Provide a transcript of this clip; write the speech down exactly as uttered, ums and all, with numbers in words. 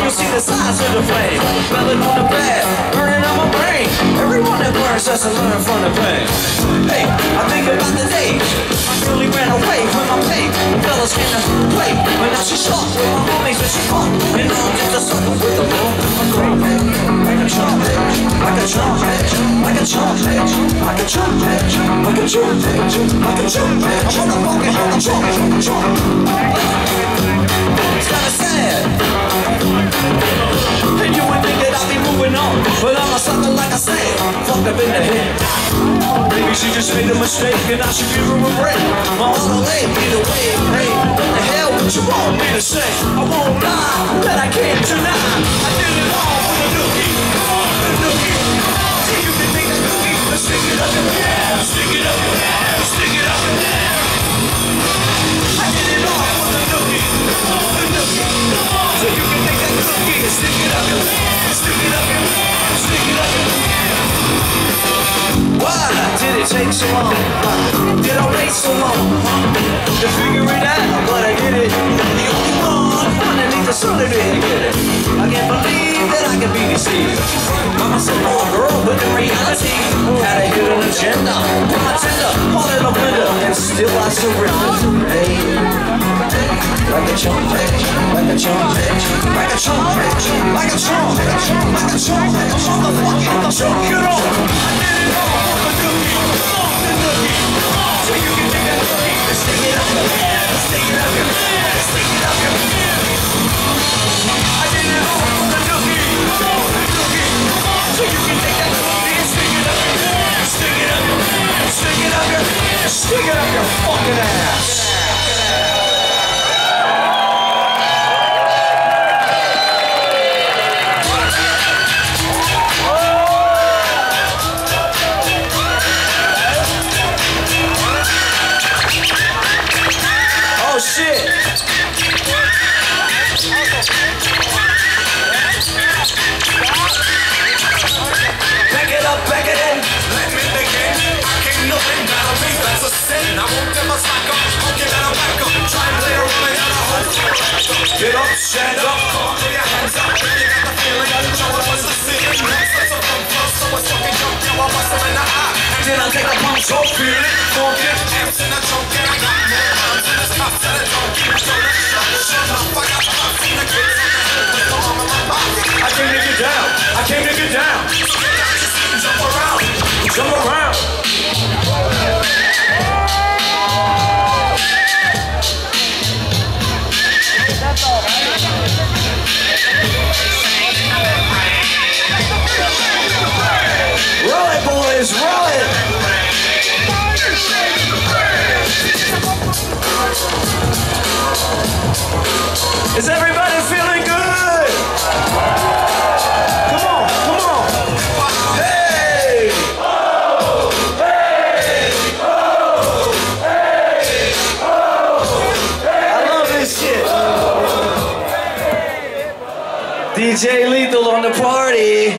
you see the size of the flame. Smelling on the bed, burning on my brain. Everyone that burns has to learn from the pain. Hey, I think about the days I really ran away from my pain. The fellas came to play, but now she's short with my homies when she fought. And now I'm just a sucker with the moon. Like a chump, like a chump, like a chump, like a chump, like a chump, like a chump. I wanna fucking hold a chump, chump. It's kinda sad. And you would think that I'd be moving on, but I'm a sucker like I said, fucked up in the head. Maybe she just made a mistake and I should give her a break. My heart will lay either way. Hey, what the hell would you want me to say? I won't lie, that I can't deny. I did it all with a nookie, with a nookie. See, you can take that nookie, let's stick it up your ass, stick it up your ass, stick it up your ass. I did it all with a nookie, with a nookie. So you can take that nookie and stick it up your ass, stick it up your ass, stick it up your ass. Why did it take so long? Did I wait so long? To figure it out, but I did it. The only one underneath the sun that didn't get it. I can't believe that I can be deceived. I'm a simple girl, but in reality had a hidden agenda. With my tender, heart in a blender, and still I surrender. Hey, like a chump, like a chump, like a chump, like a chump, like a chump, motherfucking chump, get on. I did it all. So you can take that cookie and stick it up your ass, stick it up your ass, stick it up your ass. I did it all for the nookie, the nookie. So you can take that cookie and stick it up your ass, stick it up your ass, stick it up your ass, stick it up your fucking ass. Shit. Back it up, back it in. Let me begin. I can't nothing battle me, that's a sin. I won't ever slack up, I'll give it a whack up. Try and play around and out of home. Get up, stand up, come on, throw your hands up. If you got the feeling, you know it was the ceiling. Next, let's up from close, so it's fucking jump. Yo, I bust them in the eye. And then I take a pump, so feel it, funk it. Amps in the trunk, and I got more arms in the top. Tell it, don't keep it, don't let it shut. Shut up, I got the box in the kids. I came to get down, I came to get down. Jump around, jump around. That's all right. Roll it, boys, roll it. Is everybody feeling good? Come on, come on. Hey! Oh! Hey! Oh! Hey! Oh! I love this shit. D J Lethal on the party.